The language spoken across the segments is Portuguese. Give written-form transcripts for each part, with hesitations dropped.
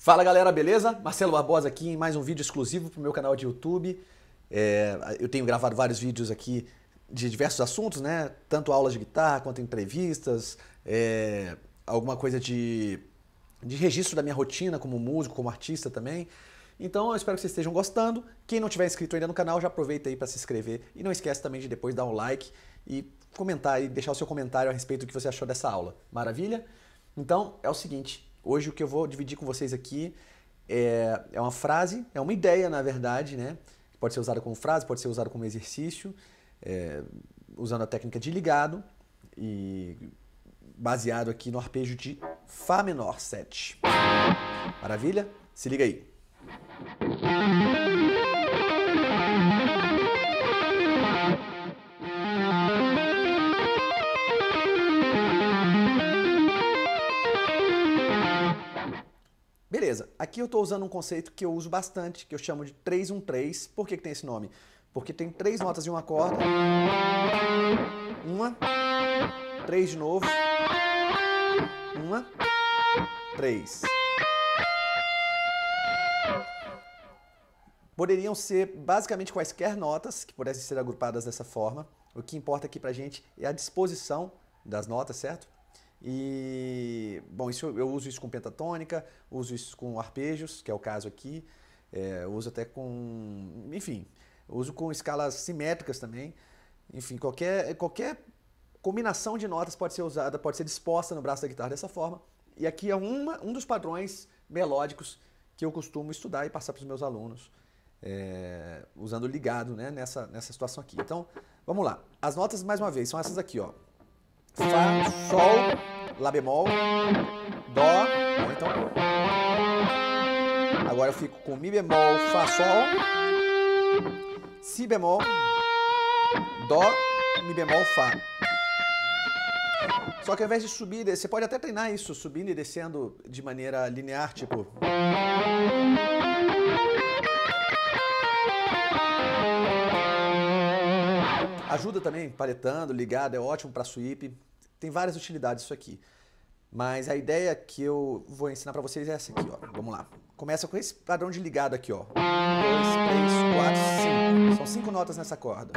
Fala galera, beleza? Marcelo Barbosa aqui em mais um vídeo exclusivo para o meu canal de YouTube. Eu tenho gravado vários vídeos aqui de diversos assuntos, né? Tanto aulas de guitarra quanto entrevistas, alguma coisa de registro da minha rotina como músico, como artista também. Então eu espero que vocês estejam gostando. Quem não tiver inscrito ainda no canal, já aproveita aí para se inscrever. E não esquece também de depois dar um like e comentar e deixar o seu comentário a respeito do que você achou dessa aula. Maravilha? Então é o seguinte. Hoje o que eu vou dividir com vocês aqui é uma frase, é uma ideia na verdade, né? Pode ser usada como frase, pode ser usada como exercício, usando a técnica de ligado e baseado aqui no arpejo de Fá menor 7. Maravilha? Se liga aí. Beleza, aqui eu estou usando um conceito que eu uso bastante, que eu chamo de 3-1-3. Por que tem esse nome? Porque tem 3 notas em uma corda, uma, 3 de novo, uma, 3. Poderiam ser basicamente quaisquer notas que pudessem ser agrupadas dessa forma. O que importa aqui pra gente é a disposição das notas, certo? E, bom, eu uso isso com pentatônica, uso isso com arpejos, que é o caso aqui, uso até com, enfim, uso com escalas simétricas também. Enfim, qualquer combinação de notas pode ser usada, pode ser disposta no braço da guitarra dessa forma. E aqui é um dos padrões melódicos que eu costumo estudar e passar para os meus alunos, usando ligado, né, nessa situação aqui. Então, vamos lá. As notas, mais uma vez, são essas aqui, ó. Fá, Sol, Lá bemol, Dó, bom, então. Agora eu fico com Mi bemol, Fá, Sol, Si bemol, Dó, Mi bemol, Fá. Só que ao invés de subir e descer, você pode até treinar isso, subindo e descendo de maneira linear, tipo. Ajuda também, paletando, ligado, é ótimo para sweep. Tem várias utilidades isso aqui. Mas a ideia que eu vou ensinar para vocês é essa aqui, ó. Vamos lá. Começa com esse padrão de ligado aqui, ó. 1, 2, 3, 4, 5. São 5 notas nessa corda.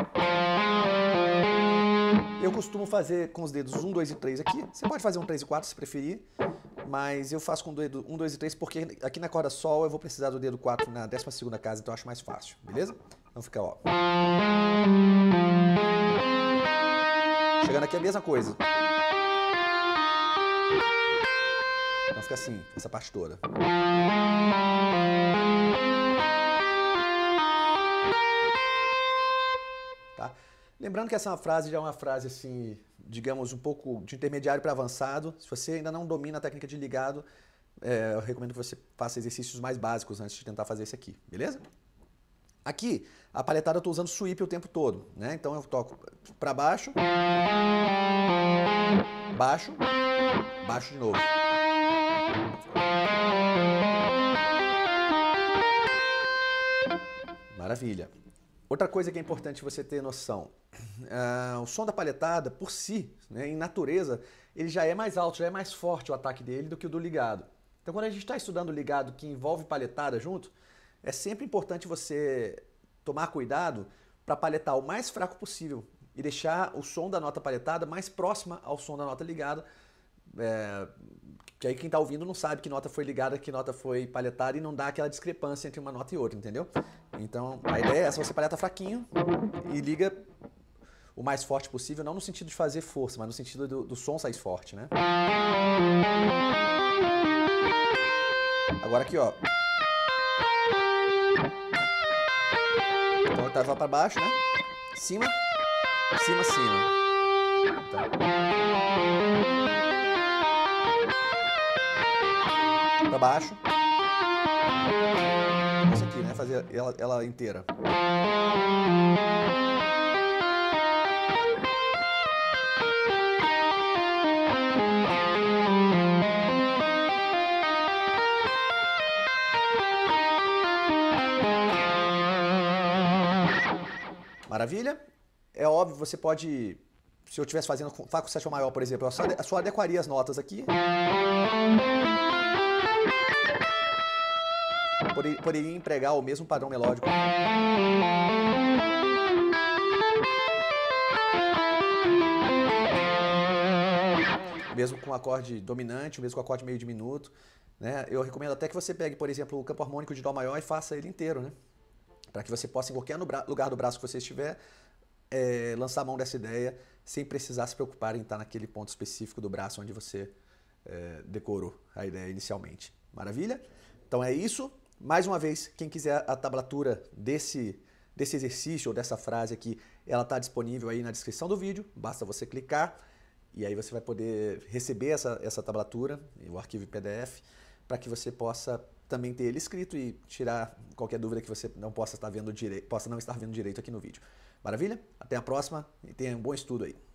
Eu costumo fazer com os dedos 1, 2 e 3 aqui. Você pode fazer um 3 e 4 se preferir. Mas eu faço com o dedo 1, 2 e 3 porque aqui na corda Sol eu vou precisar do dedo 4 na 12ª casa, então eu acho mais fácil, beleza? Então fica, ó. Chegando aqui é a mesma coisa. Então fica assim, essa parte toda. Tá? Lembrando que essa frase já é uma frase assim, digamos, um pouco de intermediário para avançado. Se você ainda não domina a técnica de ligado, eu recomendo que você faça exercícios mais básicos antes de tentar fazer esse aqui, beleza? Aqui, a palhetada eu estou usando sweep o tempo todo, né? Então eu toco para baixo, baixo, baixo de novo. Maravilha. Outra coisa que é importante você ter noção, o som da palhetada, por si, né, em natureza, ele já é mais alto, já é mais forte o ataque dele do que o do ligado. Então quando a gente está estudando ligado que envolve palhetada junto, é sempre importante você tomar cuidado para palhetar o mais fraco possível e deixar o som da nota palhetada mais próxima ao som da nota ligada, que aí quem está ouvindo não sabe que nota foi ligada, que nota foi palhetada e não dá aquela discrepância entre uma nota e outra, entendeu? Então a ideia é essa, você palheta fraquinho e liga o mais forte possível, não no sentido de fazer força, mas no sentido do som sair forte, né? Agora aqui, ó. Então oitava para baixo, né? Cima, cima, cima. Então. Para baixo. Isso aqui, né? Fazer ela inteira. Maravilha? É óbvio, você pode se eu estivesse fazendo Fá com sétima maior, por exemplo, eu só adequaria as notas aqui. poderia empregar o mesmo padrão melódico. Mesmo com o acorde dominante, mesmo com o acorde meio diminuto, né? Eu recomendo até que você pegue, por exemplo, o campo harmônico de Dó maior e faça ele inteiro, né? Para que você possa, em qualquer lugar do braço que você estiver, lançar a mão dessa ideia sem precisar se preocupar em estar naquele ponto específico do braço onde você decorou a ideia inicialmente. Maravilha? Então é isso. Mais uma vez, quem quiser a tablatura desse exercício ou dessa frase aqui, ela está disponível aí na descrição do vídeo, basta você clicar e aí você vai poder receber essa tablatura, o arquivo em PDF, para que você possa também ter ele escrito e tirar qualquer dúvida que você não possa não estar vendo direito aqui no vídeo. Maravilha? Até a próxima e tenha um bom estudo aí.